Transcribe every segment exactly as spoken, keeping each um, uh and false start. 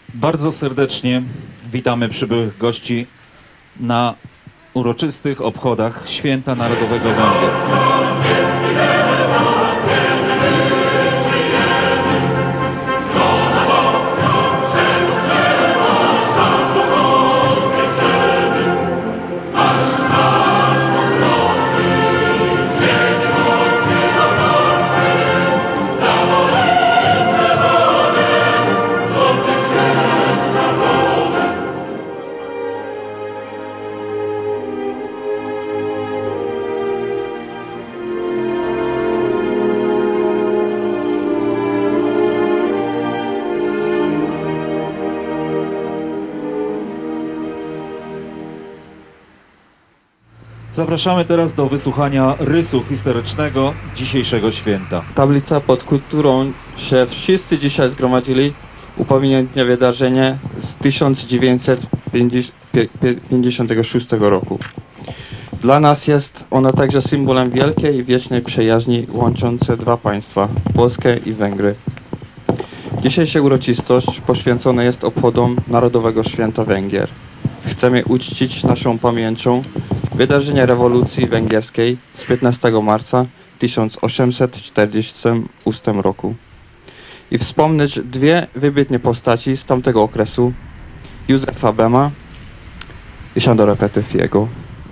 Bardzo serdecznie witamy przybyłych gości na uroczystych obchodach Święta Narodowego Węgier. Zapraszamy teraz do wysłuchania rysu historycznego dzisiejszego święta. Tablica, pod którą się wszyscy dzisiaj zgromadzili, upamiętnia wydarzenie z tysiąc dziewięćset pięćdziesiątego szóstego roku. Dla nas jest ona także symbolem wielkiej i wiecznej przyjaźni łączącej dwa państwa, Polskę i Węgry. Dzisiejsza uroczystość poświęcona jest obchodom Narodowego Święta Węgier. Chcemy uczcić naszą pamięcią wydarzenia rewolucji węgierskiej z piętnastego marca tysiąc osiemset czterdziestego ósmego roku i wspomnieć dwie wybitne postaci z tamtego okresu, Józefa Bema i Sándora Petőfiego.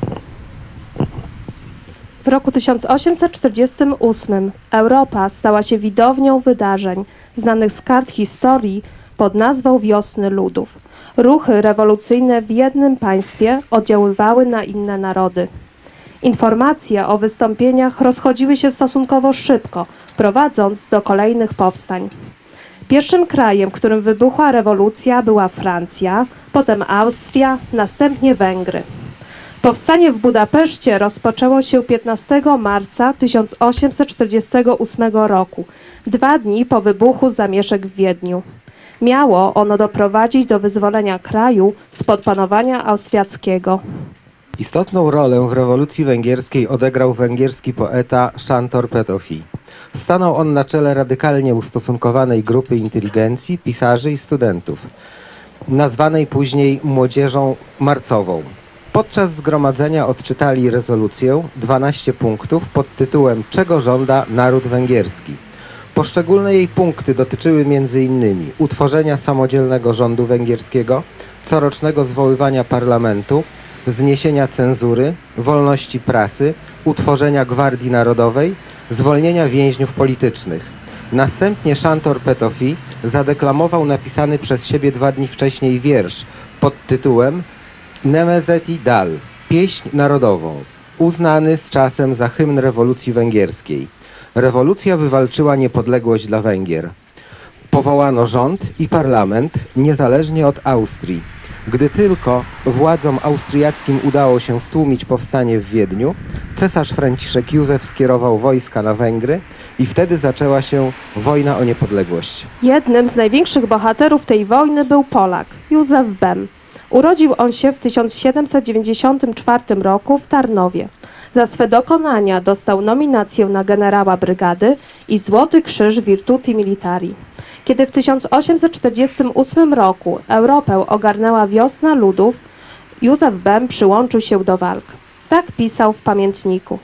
W roku tysiąc osiemset czterdziestym ósmym Europa stała się widownią wydarzeń znanych z kart historii pod nazwą Wiosny Ludów. Ruchy rewolucyjne w jednym państwie oddziaływały na inne narody. Informacje o wystąpieniach rozchodziły się stosunkowo szybko, prowadząc do kolejnych powstań. Pierwszym krajem, w którym wybuchła rewolucja, była Francja, potem Austria, następnie Węgry. Powstanie w Budapeszcie rozpoczęło się piętnastego marca tysiąc osiemset czterdziestego ósmego roku, dwa dni po wybuchu zamieszek w Wiedniu. Miało ono doprowadzić do wyzwolenia kraju spod panowania austriackiego. Istotną rolę w rewolucji węgierskiej odegrał węgierski poeta Sándor Petőfi. Stanął on na czele radykalnie ustosunkowanej grupy inteligencji, pisarzy i studentów, nazwanej później Młodzieżą Marcową. Podczas zgromadzenia odczytali rezolucję dwanaście punktów pod tytułem „Czego żąda naród węgierski?”. Poszczególne jej punkty dotyczyły między innymi utworzenia samodzielnego rządu węgierskiego, corocznego zwoływania parlamentu, zniesienia cenzury, wolności prasy, utworzenia Gwardii Narodowej, zwolnienia więźniów politycznych. Następnie Sándor Petőfi zadeklamował napisany przez siebie dwa dni wcześniej wiersz pod tytułem Nemzeti Dal, pieśń narodową, uznany z czasem za hymn rewolucji węgierskiej. Rewolucja wywalczyła niepodległość dla Węgier. Powołano rząd i parlament niezależnie od Austrii. Gdy tylko władzom austriackim udało się stłumić powstanie w Wiedniu, cesarz Franciszek Józef skierował wojska na Węgry i wtedy zaczęła się wojna o niepodległość. Jednym z największych bohaterów tej wojny był Polak, Józef Bem. Urodził on się w tysiąc siedemset dziewięćdziesiątym czwartym roku w Tarnowie. Za swe dokonania dostał nominację na generała brygady i Złoty Krzyż Virtuti Militari. Kiedy w tysiąc osiemset czterdziestym ósmym roku Europę ogarnęła wiosna ludów, Józef Bem przyłączył się do walk. Tak pisał w pamiętniku.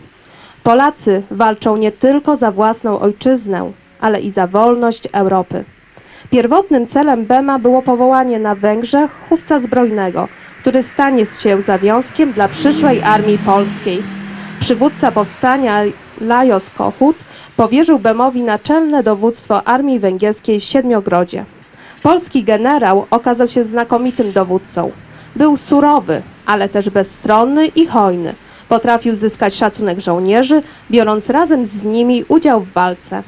Polacy walczą nie tylko za własną ojczyznę, ale i za wolność Europy. Pierwotnym celem Bema było powołanie na Węgrzech chówca zbrojnego, który stanie się zawiązkiem dla przyszłej armii polskiej. Przywódca powstania Lajos Kohut powierzył Bemowi naczelne dowództwo armii węgierskiej w Siedmiogrodzie. Polski generał okazał się znakomitym dowódcą. Był surowy, ale też bezstronny i hojny. Potrafił zyskać szacunek żołnierzy, biorąc razem z nimi udział w walce.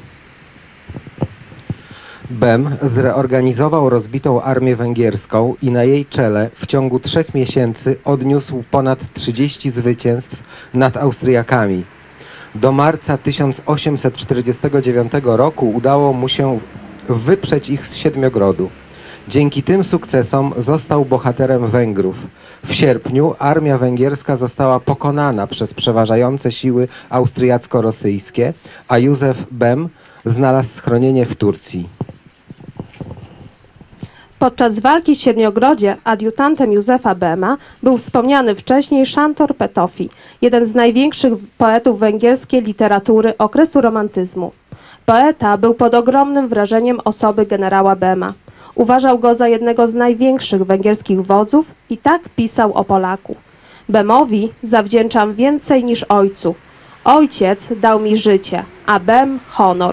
Bem zreorganizował rozbitą armię węgierską i na jej czele w ciągu trzech miesięcy odniósł ponad trzydzieści zwycięstw nad Austriakami. Do marca tysiąc osiemset czterdziestego dziewiątego roku udało mu się wyprzeć ich z Siedmiogrodu. Dzięki tym sukcesom został bohaterem Węgrów. W sierpniu armia węgierska została pokonana przez przeważające siły austriacko-rosyjskie, a Józef Bem znalazł schronienie w Turcji. Podczas walki w Siedmiogrodzie adiutantem Józefa Bema był wspomniany wcześniej Szantor Petofi, jeden z największych poetów węgierskiej literatury okresu romantyzmu. Poeta był pod ogromnym wrażeniem osoby generała Bema. Uważał go za jednego z największych węgierskich wodzów i tak pisał o Polaku. Bemowi zawdzięczam więcej niż ojcu. Ojciec dał mi życie, a Bem honor.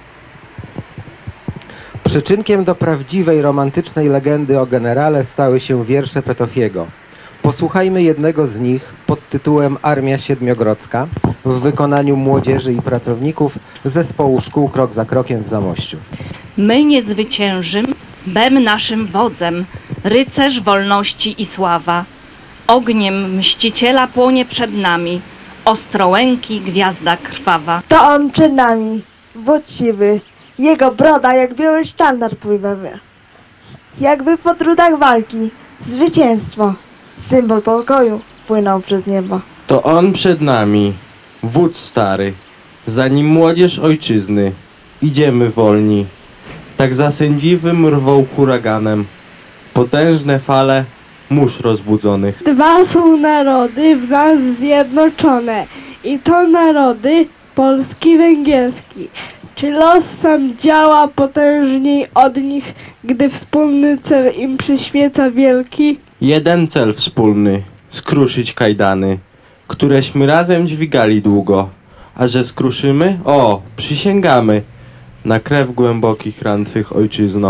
Przyczynkiem do prawdziwej romantycznej legendy o generale stały się wiersze Petofiego. Posłuchajmy jednego z nich pod tytułem Armia Siedmiogrodzka w wykonaniu młodzieży i pracowników zespołu szkół Krok za Krokiem w Zamościu. My nie zwyciężym, Bem naszym wodzem, rycerz wolności i sława. Ogniem mściciela płonie przed nami, ostrołęki gwiazda krwawa. To on przed nami, wódz siwy, jego broda jak biały sztandar pływowy. Jakby po trudach walki, zwycięstwo, symbol pokoju płynął przez niebo. To on przed nami, wódz stary, za nim młodzież ojczyzny. Idziemy wolni, tak za sędziwym rwą huraganem, potężne fale mórz rozbudzonych. Dwa są narody w nas zjednoczone i to narody polski i węgierski. Czy los sam działa potężniej od nich, gdy wspólny cel im przyświeca wielki? Jeden cel wspólny, skruszyć kajdany, któreśmy razem dźwigali długo. A że skruszymy? O, przysięgamy na krew głębokich ran Twych, ojczyzno.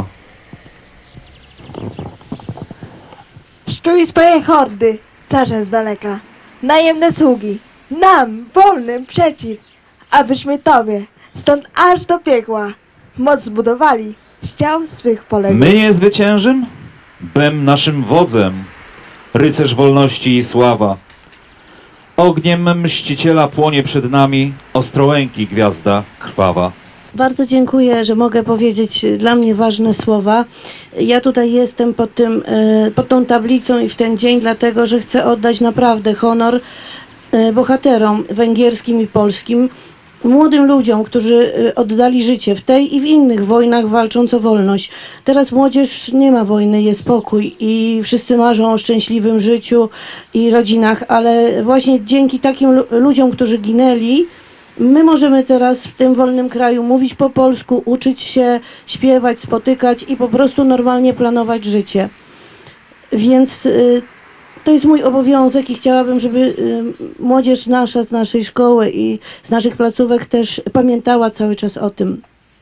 Szczuj swoje hordy, carze z daleka, najemne sługi, nam, wolnym, przeciw, abyśmy Tobie, stąd aż do piekła, moc zbudowali, z ciał swych poległych. My nie zwyciężym? Bem naszym wodzem, rycerz wolności i sława. Ogniem mściciela płonie przed nami, ostrołęki gwiazda krwawa. Bardzo dziękuję, że mogę powiedzieć dla mnie ważne słowa. Ja tutaj jestem pod, tym, pod tą tablicą i w ten dzień, dlatego że chcę oddać naprawdę honor bohaterom węgierskim i polskim, młodym ludziom, którzy oddali życie w tej i w innych wojnach walcząc o wolność. Teraz młodzież nie ma wojny, jest pokój i wszyscy marzą o szczęśliwym życiu i rodzinach, ale właśnie dzięki takim ludziom, którzy ginęli, my możemy teraz w tym wolnym kraju mówić po polsku, uczyć się, śpiewać, spotykać i po prostu normalnie planować życie. Więc y, to jest mój obowiązek i chciałabym, żeby y, młodzież nasza z naszej szkoły i z naszych placówek też pamiętała cały czas o tym.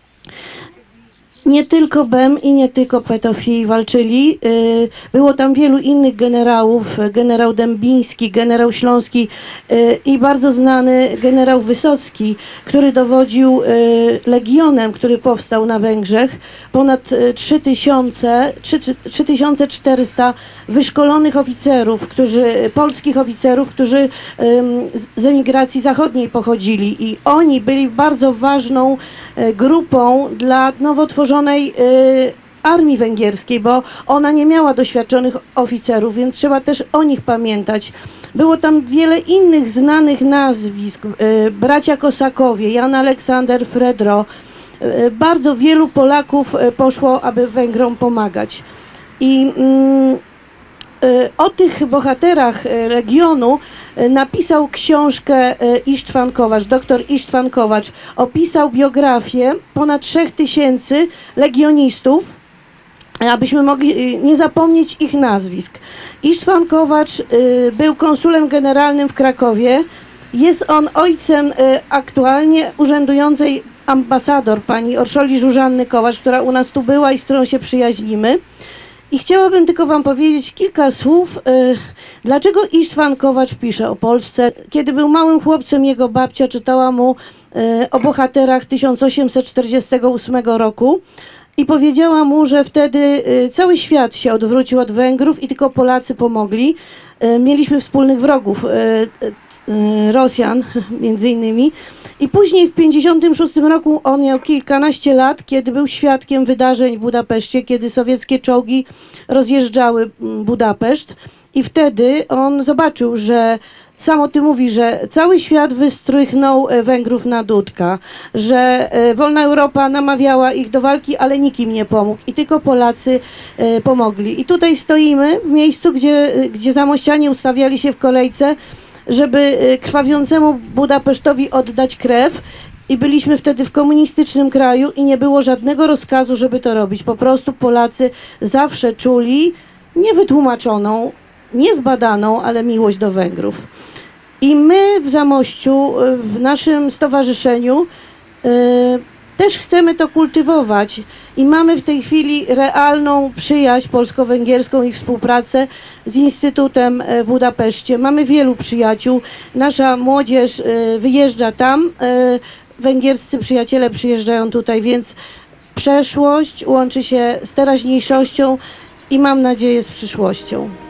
Nie tylko Bem i nie tylko Petofi walczyli, było tam wielu innych generałów, generał Dębiński, generał Śląski i bardzo znany generał Wysocki, który dowodził legionem, który powstał na Węgrzech. Ponad trzy tysiące czterysta wyszkolonych oficerów, którzy, polskich oficerów, którzy z emigracji zachodniej pochodzili i oni byli bardzo ważną grupą dla nowo tworzonej armii węgierskiej, bo ona nie miała doświadczonych oficerów, więc trzeba też o nich pamiętać. Było tam wiele innych znanych nazwisk, bracia Kosakowie, Jan Aleksander Fredro. Bardzo wielu Polaków poszło, aby Węgrom pomagać. I mm, o tych bohaterach regionu napisał książkę Isztwan Kowacz, doktor Isztwan Kowacz. Opisał biografię ponad trzech tysięcy legionistów, abyśmy mogli nie zapomnieć ich nazwisk. Isztwan Kowacz był konsulem generalnym w Krakowie. Jest on ojcem aktualnie urzędującej ambasador pani Orszoli Żużanny Kowacz, która u nas tu była i z którą się przyjaźnimy. I chciałabym tylko wam powiedzieć kilka słów, dlaczego Isztwan Kowacz pisze o Polsce. Kiedy był małym chłopcem, jego babcia czytała mu o bohaterach tysiąc osiemset czterdziestego ósmego roku i powiedziała mu, że wtedy cały świat się odwrócił od Węgrów i tylko Polacy pomogli. Mieliśmy wspólnych wrogów, Rosjan między innymi. I później w tysiąc dziewięćset pięćdziesiątym szóstym roku on miał kilkanaście lat, kiedy był świadkiem wydarzeń w Budapeszcie, kiedy sowieckie czołgi rozjeżdżały Budapeszt i wtedy on zobaczył, że sam o tym mówi, że cały świat wystrychnął e, Węgrów na dudka, że e, wolna Europa namawiała ich do walki, ale nikt im nie pomógł i tylko Polacy e, pomogli. I tutaj stoimy w miejscu, gdzie, e, gdzie zamościanie ustawiali się w kolejce, żeby e, krwawiącemu Budapesztowi oddać krew. I byliśmy wtedy w komunistycznym kraju i nie było żadnego rozkazu, żeby to robić. Po prostu Polacy zawsze czuli niewytłumaczoną, niezbadaną, ale miłość do Węgrów. I my w Zamościu, w naszym stowarzyszeniu yy, też chcemy to kultywować i mamy w tej chwili realną przyjaźń polsko-węgierską i współpracę z Instytutem w Budapeszcie. Mamy wielu przyjaciół, nasza młodzież yy, wyjeżdża tam, yy, węgierscy przyjaciele przyjeżdżają tutaj, więc przeszłość łączy się z teraźniejszością i mam nadzieję z przyszłością.